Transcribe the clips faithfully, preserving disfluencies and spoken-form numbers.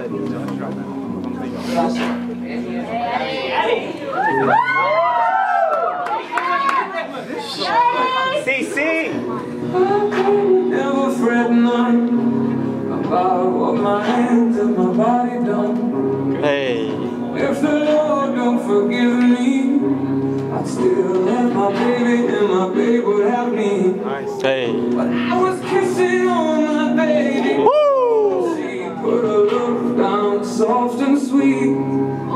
C C! Never fret none about what my hands and my body done. Hey. If the Lord don't forgive me, I'd still love my baby and my baby would have me. Nice. Hey. But I was kissing on my baby. Woo! She put her love down soft and sweet. And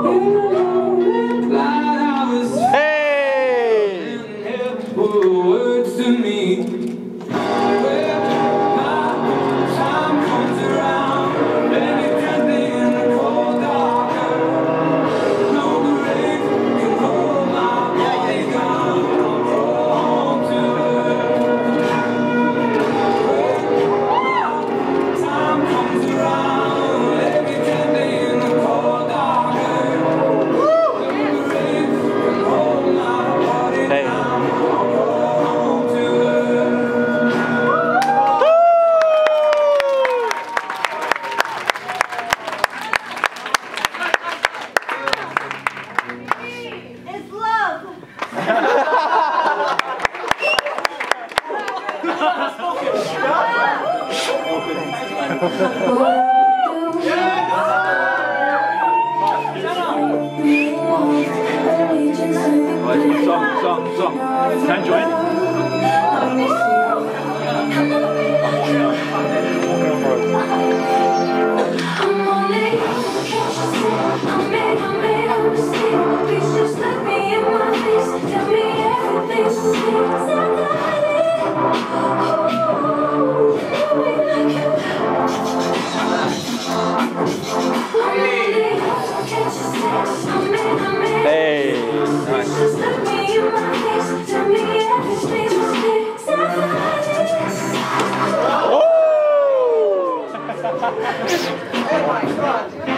I glad I was Hey! and had put words to me. Song, song, song. Can I join? Hey, nice. Oh my God.